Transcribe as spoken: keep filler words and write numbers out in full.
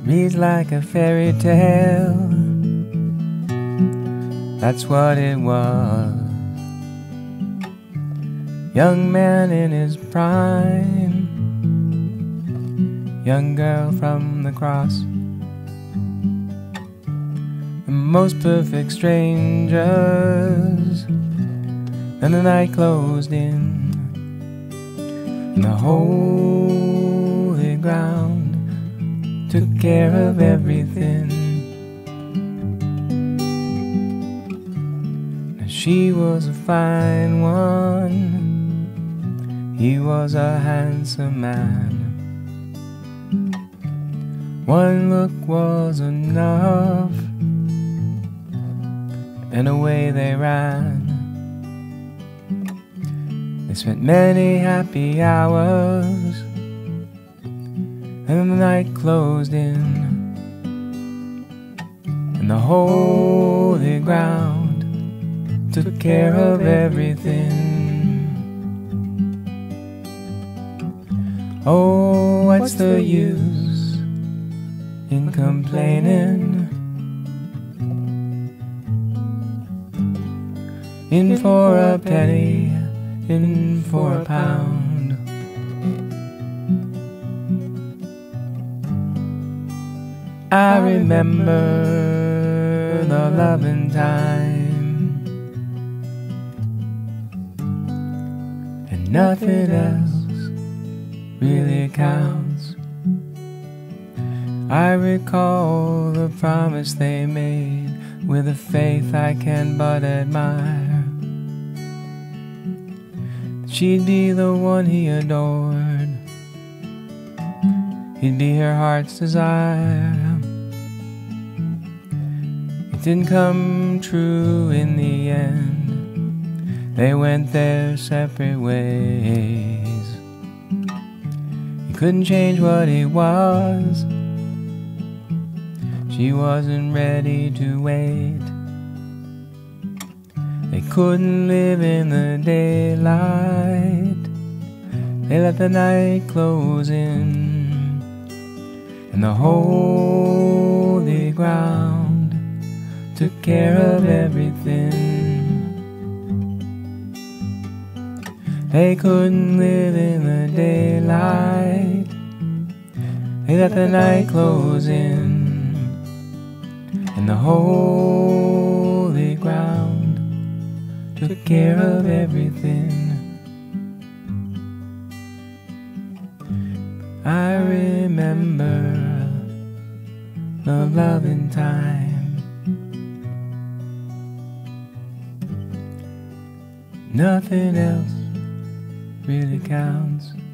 reads like a fairy tale. That's what it was. Young man in his prime, young girl from the cross, the most perfect strangers. Then the night closed in, and the holy ground took care of everything. Now she was a fine one, he was a handsome man. One look was enough, and away they ran. They spent many happy hours, and the night closed in, and the holy ground took care of everything. Oh, what's the use in complaining? In for a penny, in for a pound. I remember the loving time, and nothing else really counts. I recall the promise they made with a faith I can but admire. She'd be the one he adored, he'd be her heart's desire. It didn't come true in the end, they went their separate ways. He couldn't change what he was, she wasn't ready to wait. They couldn't live in the daylight, they let the night close in, and the holy ground took care of everything. They couldn't live in the daylight, they let the night close in, and the holy ground took care of everything. I remember the loving time, nothing else really counts.